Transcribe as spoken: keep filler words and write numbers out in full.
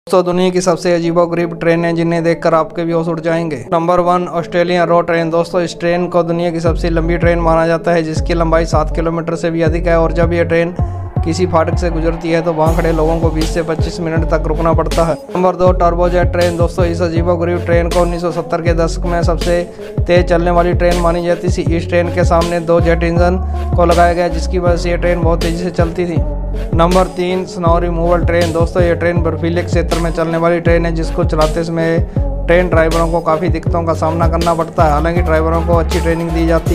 दोस्तों, दुनिया की सबसे अजीबोगरीब ट्रेनें जिन्हें देखकर आपके भी होश उड़ जाएंगे। Number one, Australian road train. दोस्तों, इस ट्रेन को दुनिया की सबसे लंबी ट्रेन माना जाता है, जिसकी लंबाई सात किलोमीटर से भी अधिक है। और जब यह ट्रेन किसी फाटक से गुजरती है तो वहां खड़े लोगों को बीस से पच्चीस मिनट तक रुकना पड़ता है। नंबर दो, टर्बोजेट ट्रेन। दोस्तों, इस अजीबोगरीब ट्रेन को उन्नीस सौ सत्तर के दशक में सबसे तेज चलने वाली ट्रेन मानी जाती थी। इस ट्रेन के सामने दो जेट इंजन को लगाया गया, जिसकी वजह से यह ट्रेन बहुत तेजी से चलती थी। नंबर तीन, स्नो रिमूवल ट्रेन। दोस्तों, ये ट्रेन बर्फीले क्षेत्र में चलने वाली ट्रेन है, जिसको चलाते समय ट्रेन ड्राइवरों को काफ़ी दिक्कतों का सामना करना पड़ता है। हालांकि ड्राइवरों को अच्छी ट्रेनिंग दी जाती है।